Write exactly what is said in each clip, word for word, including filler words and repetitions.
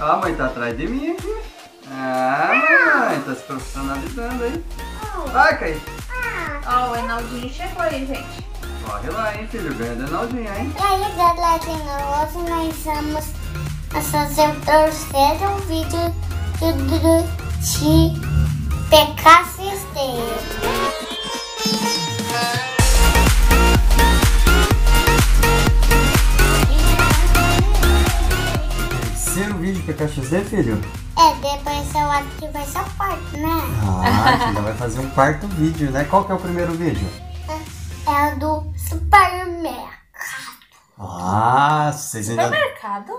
Ó, a mãe tá atrás de mim aqui. Ah, mamãe, tá se profissionalizando aí. Vai, Kaique. Ó, o Enaldinho chegou aí, gente. Corre lá, hein, filho. Ganha do Enaldinho, hein? E aí, galerinha, hoje nós vamos fazer o terceiro vídeo do de P K X D. Terceiro vídeo P K X D, filho? É, depois eu acho que vai ser o quarto, né? Ah, a gente ainda vai fazer um quarto vídeo, né? Qual que é o primeiro vídeo? É o do supermercado. Ah, vocês ainda... Supermercado?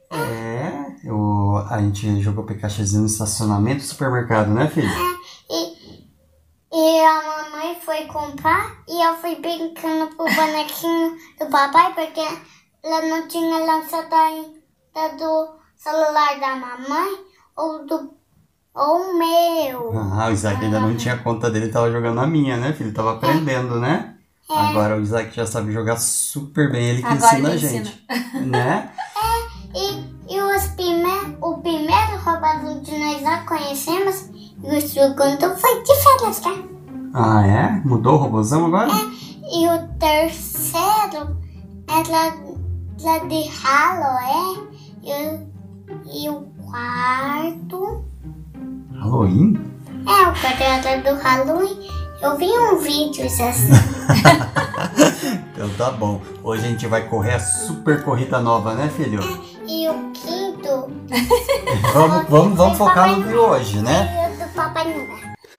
É, o... a gente jogou P K X D no estacionamento do supermercado, né, filho? É, e, e a mamãe foi comprar e eu fui brincando pro bonequinho do papai, porque ela não tinha lançado ainda do celular da mamãe ou do ou o meu. Ah, o Isaac ainda não tinha conta dele, tava jogando a minha, né, filho? Tava aprendendo, né? É. Agora o Isaac já sabe jogar super bem, ele que Agora ensina a ele gente, né? E, e os prime, o primeiro roubado que nós já conhecemos e o segundo foi diferente, tá? Ah, é? Mudou o robôzão agora? E o terceiro era lá de Halo, é? E, o- e o quarto... Halloween? É, o quarto era do Halloween. Eu vi um vídeo assim. Então tá bom. Hoje a gente vai correr a super corrida nova, né, filho? E o quinto... Vamos, vamos, vamos foi focar Papai no de Noel. hoje, né? E o do Papai Noel.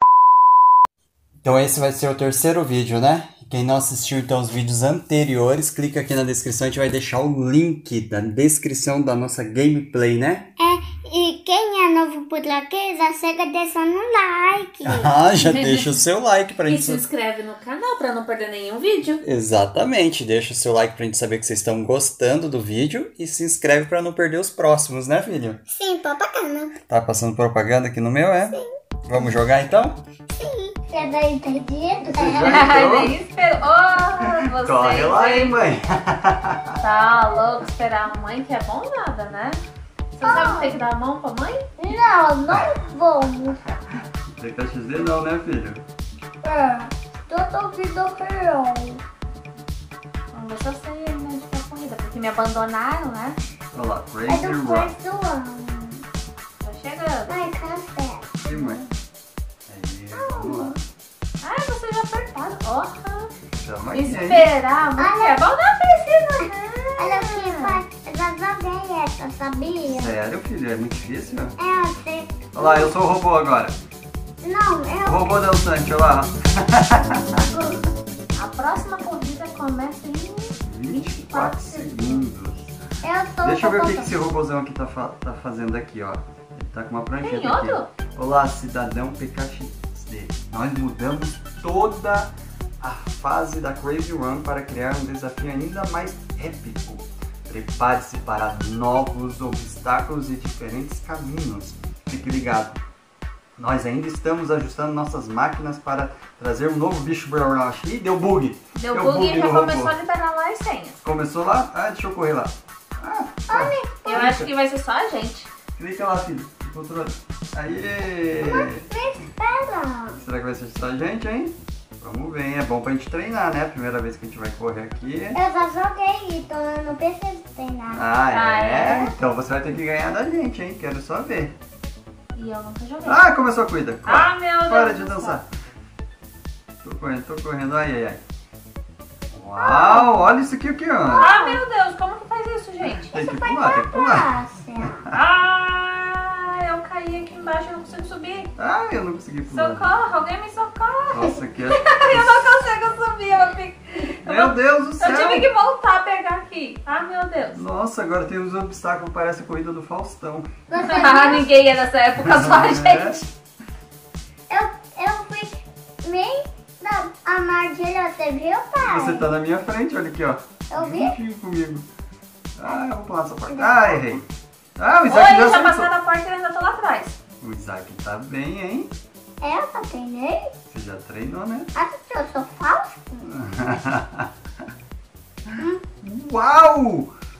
Então esse vai ser o terceiro vídeo, né? Quem não assistiu então os vídeos anteriores, clica aqui na descrição, a gente vai deixar o link da descrição da nossa gameplay, né? É, e quem é novo por aqui, já chega deixando um like. Ah, já deixa o seu like pra E gente se saber. inscreve no canal pra não perder nenhum vídeo. Exatamente, deixa o seu like pra gente saber que vocês estão gostando do vídeo e se inscreve pra não perder os próximos, né, filho? Sim, papacana. Tá passando propaganda aqui no meu, é? Sim. Vamos jogar então? Sim. Você tá entendido? Ai, nem esperou. Oh, você. Corre lá, hein, mãe? Tá louco esperar a mãe, que é bom nada, né? Você sabe ter que dar a mão pra mãe? Não, não vamos. P K X D não, né, filho? É, toda vida real. Vamos ver se eu sei, né, de que corrida, porque me abandonaram, né? Olha lá, É Crazy do Rock. quarto ano. Tô chegando. Ai, café. Sim, mãe. Aí, vamos lá. Ai, vocês já apertaram. Ó, Tamo aqui, hein? esperar muito Olha. é bom, não precisa, né? Olha o que faz. Eu já joguei essa, sabia? Sério, filho? É muito difícil? É, eu sei. Olha lá, eu sou o robô agora. Não, O eu... robô dançante, olha lá. A próxima corrida começa em vinte e quatro segundos. Eu sou Deixa eu ver o que, que robô. esse robôzão aqui tá, fa- tá fazendo aqui, ó. Ele tá com uma prancheta Tem aqui. outro? ó. Olá, cidadão P K X D. Nós mudamos toda a fase da Crazy Run para criar um desafio ainda mais épico. Prepare-se para novos obstáculos e diferentes caminhos. Fique ligado. Nós ainda estamos ajustando nossas máquinas para trazer um novo bicho Brush. Ih, deu bug! Deu bug e já no começou robô. a liberar lá as senhas. Começou lá? Ah, deixa eu correr lá. Ah, tá. Eu acho que vai ser só a gente. Clica lá, filho. Controle. Aê! Espera. Será que vai ser só a gente, hein? Vamos ver, hein? É bom pra gente treinar, né? Primeira vez que a gente vai correr aqui. Eu já joguei, então eu não preciso treinar. Ah, Ah, é? é? Então você vai ter que ganhar da gente, hein? Quero só ver. E eu nunca joguei. Ah, começou a corrida. Ah, meu Deus Para de do dançar. Tô correndo, tô correndo. Ai, ai, ai. Uau, olha isso aqui, aqui, ó. Ah, meu Deus, como que faz isso, gente? Tem que pular, tem que pular. Nossa. Ah, eu caí aqui embaixo e não consigo subir. Ah, eu não consegui pular. Socorro, alguém me socorre. Nossa, que... Eu não consigo subir, eu, fico... Meu Deus do céu. eu tive que voltar a pegar aqui. Ah, meu Deus. Nossa, agora tem uns obstáculos, parece a corrida do Faustão. Ah, ninguém ia nessa época, só a É. gente. Eu, eu fui bem na armadilha, você viu, pai? Você tá na minha frente, olha aqui, ó. Eu vi. Juntinho comigo. Ah, eu vou pular essa porta. Ah, errei. Ah, o Oi, Isaac já já acertou. passaram a porta e eu ainda tô lá atrás. O Isaac tá bem, hein? É, eu só treinei. Você já treinou, né? Acho que eu sou falso. Uau!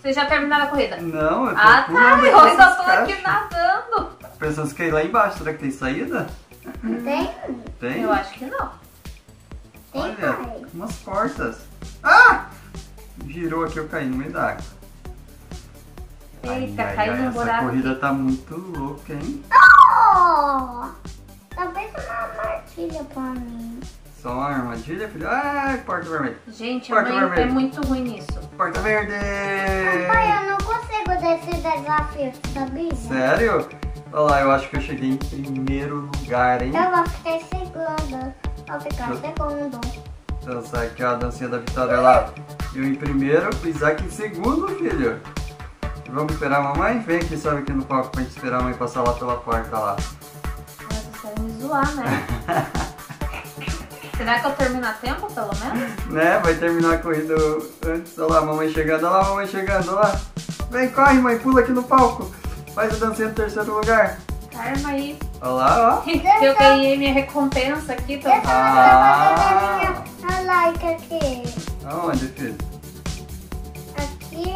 Vocês já terminaram a corrida? Não, eu tô Ah, tá. pulando Eu aqui ainda essas tô aqui caixas. nadando. Pensando que ir lá embaixo, será que tem saída? Tem? Tem? Eu acho que não. Tem, Olha, pai. umas portas. Ah! Girou aqui, eu caí no meio da água. Eita, ai, ai, caiu ai, num essa buraco. corrida tá muito louca, hein? Oh! Talvez uma armadilha pra mim. Só uma armadilha, filho. Ai, porta vermelha. Gente, a Porta mãe é vermelha. muito ruim nisso. Porta verde! Pai, eu não consigo desse desafio, sabia? Sério? Olha lá, eu acho que eu cheguei em primeiro lugar, hein? Eu vou ficar em segundo. Vou ficar em segundo. Dançar aqui, ó, a dancinha da vitória lá. Eu em primeiro, o Isaac em segundo, filho. Vamos esperar a mamãe? Vem aqui, sobe aqui no palco pra gente esperar a mãe passar lá pela porta lá. Mas vocês querem me zoar, né? Será que eu termino a tempo, pelo menos? Né? Vai terminar a corrida antes. Olha lá, a mamãe chegando, olha lá, a mamãe chegando, olha lá. Vem, corre, mãe, pula aqui no palco. Faz a dancinha do terceiro lugar. Karma aí. Olha lá, ó. Eu ganhei minha recompensa aqui. Tô... Eu tô Ah. fazendo a minha like aqui. Aonde, filho? Aqui.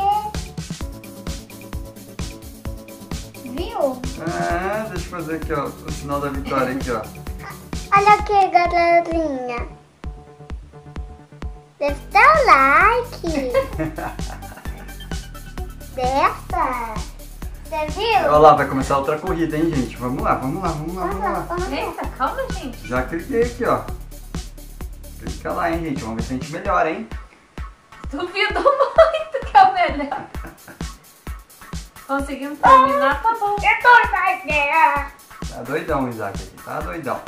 Viu? Ah, deixa eu fazer aqui, ó, o sinal da vitória aqui, ó. Olha aqui, galerinha. Deixa o like. Dessa. Você viu? Olha lá, vai começar outra corrida, hein, gente? Vamos lá, vamos lá, vamos lá, Vamos vamos lá, lá. vamos lá. Eita, calma, gente. Já cliquei aqui, ó. Clica lá, hein, gente. Vamos ver se a gente melhora, hein? Duvido muito que é o melhor. Conseguimos terminar, tá bom. Eu tô na ideia. Tá doidão, Isaac, aqui. Tá doidão.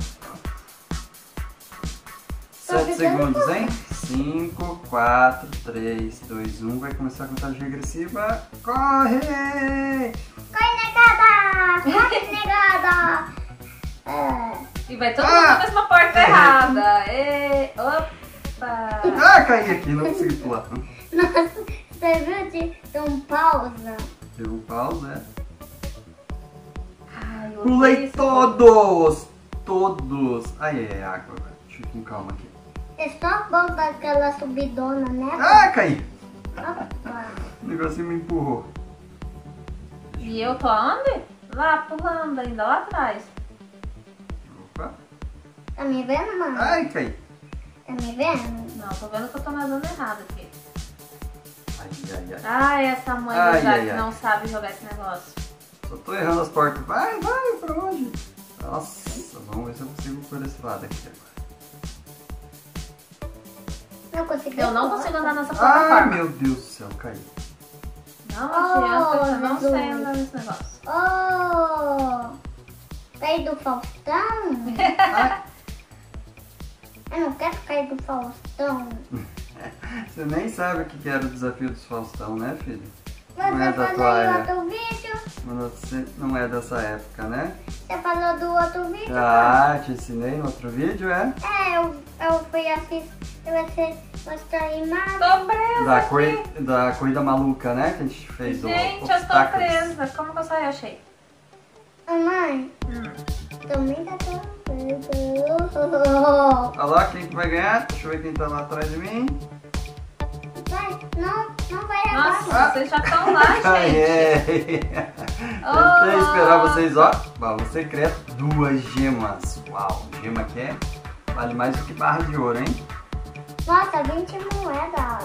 Tô Sete ficando segundos, hein? Cinco, quatro, três, dois, um. Vai começar a contagem regressiva. Corre! Corre, negada! Corre, negada! É. E vai todo Ah! mundo na mesma porta errada. E... Opa! Ah, caí aqui, não consegui pular. Nossa, você viu de de um pausa? Deu um pause, né? Ai, eu Pulei odeio esse todos! Todos! Ai, é água. Deixa eu ir com calma aqui. É só bom daquela subidona, né? Ah, caí! Opa. O negocinho me empurrou. E eu tô aonde? Lá, pulando ainda, lá atrás. Opa. Tá me vendo, mano? Ai, caí. Tá me vendo? Não, tô vendo que eu tô nadando errado aqui. Ai, ai, ai. Ai, essa mãe Ai, do Jack ai, ai. não sabe jogar esse negócio. Só tô errando as portas. Vai, vai, pra onde? Nossa, vamos ver se eu consigo por esse lado aqui agora. Não consegui. Eu não consigo andar nessa Ai, plataforma. meu Deus do céu, caí. Não adianta, Oh, eu não Jesus. sei andar nesse negócio. Oh! Cair do Faustão? Ai, Eu não quero cair do Faustão. você nem sabe o que que era o desafio dos Faustão, né, filho? Você Não é da falou tua em época. outro vídeo? Mas você não é dessa época, né? Você falou do outro vídeo? Ah, te ensinei no outro vídeo, é? É, eu, eu fui assistir, você mostrou a imagem. Tô presa Da, aqui. corri- da corrida maluca, né? Que a gente fez do Gente, eu tô obstáculos. presa. Como que eu saí? Achei. Mamãe, Hum. também tá tão presa. Olha lá, quem que vai ganhar? Deixa eu ver quem tá lá atrás de mim. Vai, não, não vai Nossa, agora. vocês já estão lá, gente. Ganhei! Oh. Tentei esperar vocês, ó. Baú secreto, duas gemas. Uau, gema que é? Vale mais do que barra de ouro, hein? Nossa, vinte moedas.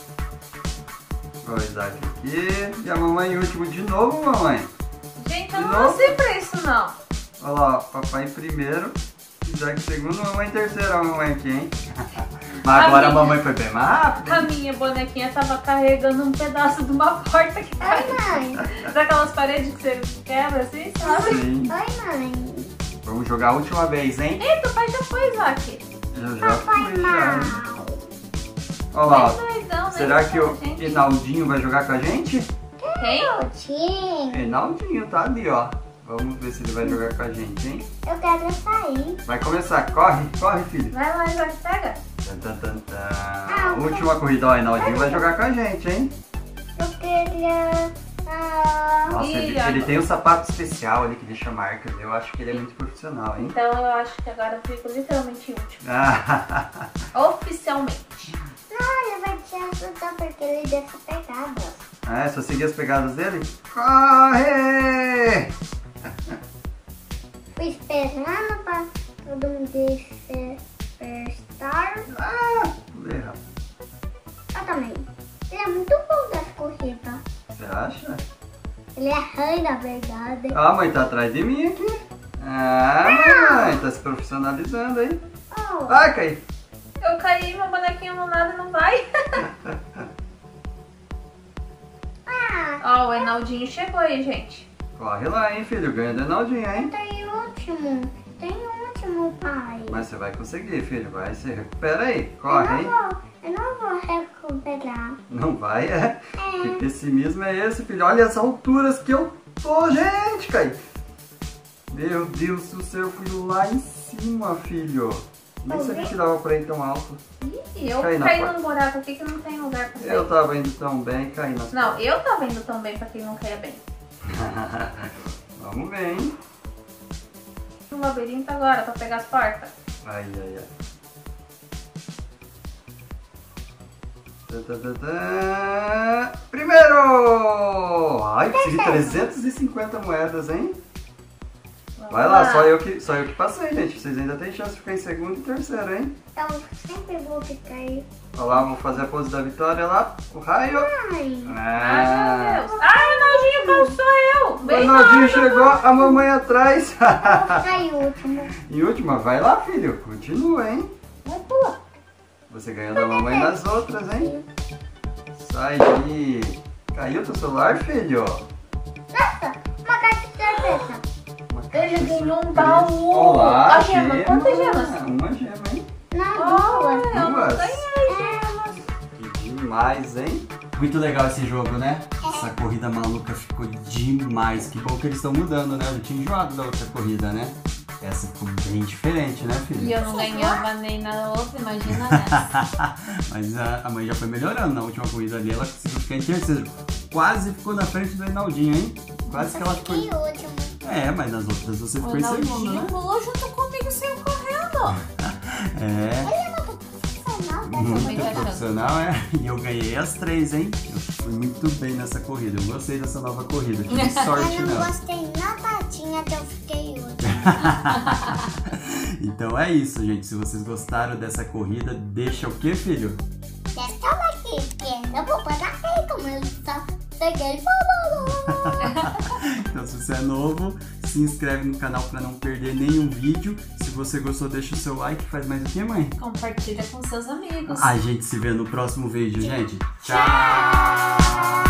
Olha o Isaac aqui. E a mamãe em último de novo, mamãe. Gente, eu De não novo? nasci pra isso, não. Olha lá, ó, papai em primeiro, Isaac em segundo, mamãe em terceiro, a mamãe aqui, hein? Mas A agora a minha- mamãe foi bem mais rápida. A minha bonequinha tava carregando um pedaço de uma porta que Oi, caiu. mãe. Daquelas paredes que você quebra assim, sabe? Sim. Oi, mãe. Vamos jogar a última vez, hein? Eita, o pai já foi, Isaac. Eu já Papai fui, já. mal. Olha lá, ó. Bem doidão, né? Será que o Gente, Enaldinho vai jogar com a gente? Quem? Tchim, Enaldinho tá ali, ó. Vamos ver se ele vai jogar com a gente, hein? eu quero sair. Vai começar, corre, corre, filho. Vai lá, Isaac, pega. Tan, tan, tan, tan. Ah, Última corrida, ó, Enaldinho vai jogar com a gente, hein? Eu queria... Ah, Nossa, Ih, ele, agora- ele tem um sapato especial ali que deixa marcas. Eu acho que ele é muito profissional, hein? Então eu acho que agora eu fico literalmente em último. Ah, Oficialmente. não, ele vai te ajudar porque ele deixa pegadas. Ah, é só seguir as pegadas dele? Corre! Fui esperando pra todo mundo superstar. Ah, tudo errado. Eu também. Ele é muito bom das corridas. Você acha? Ele é rei, na verdade. Ah, a mãe tá atrás de mim aqui. Ah, mãe, tá se profissionalizando aí. Oh. Ai, caí. Eu caí, meu bonequinho no nada não vai. Ah, Ó, o Enaldinho chegou aí, gente. Corre lá, hein, filho. Ganha do Enaldinho, hein? tem último. Tem último, pai. Mas você vai conseguir, filho. Vai, se recupera aí. eu, Corre, não hein? vou, eu não vou recuperar. Não vai, é? É. Que pessimismo é esse, filho? Olha as alturas que eu tô, gente, Caí. Meu Deus do céu, eu fui lá em cima, filho. Nem sabia que dava pra ir tão alto. Ih, eu Caí na caí porta. num buraco aqui que não tem lugar pra sair. Eu tava indo tão bem, caí nas Não, eu tava indo tão bem pra quem não quer bem. Vamos ver, hein? No labirinto agora, pra pegar as portas. Ai, ai, ai. Tá, tá, tá, tá. Primeiro! Ai, consegui trezentas e cinquenta moedas, hein? Vamos Vai lá, só eu, que, só eu que passei, gente. Vocês ainda têm chance de ficar em segundo e terceiro, hein? Então sempre vou ficar aí. Olha lá, vou fazer a pose da vitória lá. O raio. Ai. Ai, meu Ah, Deus. Ai, o Naldinho passou eu. o Bem Ronaldinho na chegou, a mamãe atrás. Vou ficar em último. Em última, vai lá, filho. Continua, hein? Vai pular. Você ganhou da mamãe nas outras, hein? Sai daí. Caiu teu celular, filho? Nossa, uma caixa de cerveja. Uma Ele caixa ganhou um surpresa. baú. Olá, A gema, gema. quantas gemas? Uma gema, hein? Não, Olha, duas. eu não Duas. ganhei gemas. Que demais, hein? Muito legal esse jogo, né? Essa corrida maluca ficou demais. Que bom que eles estão mudando, né? Eu tinha enjoado da outra corrida, né? Essa ficou bem diferente, né, filho? E eu não ganhava nem na outra, imagina nessa. Mas a, a mãe já foi melhorando na última corrida ali. Ela conseguiu ficar em terceiro. Quase ficou na frente do Reinaldinho, hein? Quase que ela ficou. Fiquei em último. É, mas nas outras você O ficou em segundo, Naldinho né? pulou junto comigo, saiu correndo. É. Ele é muito profissional, né? Muito mãe tá achando. profissional, é. E eu ganhei as três, hein? Eu fui muito bem nessa corrida. Eu gostei dessa nova corrida. Tive sorte, Eu não não. gostei nadadinha de eu fiquei em último. Então é isso, gente. Se vocês gostaram dessa corrida, deixa o que, filho? Deixa eu aqui, porque eu vou pagar aí como eu só peguei e falou. Então, se você é novo, se inscreve no canal para não perder nenhum vídeo. Se você gostou, deixa o seu like. Faz mais o que, mãe? Compartilha com seus amigos. A gente se vê no próximo vídeo, gente. Tchau!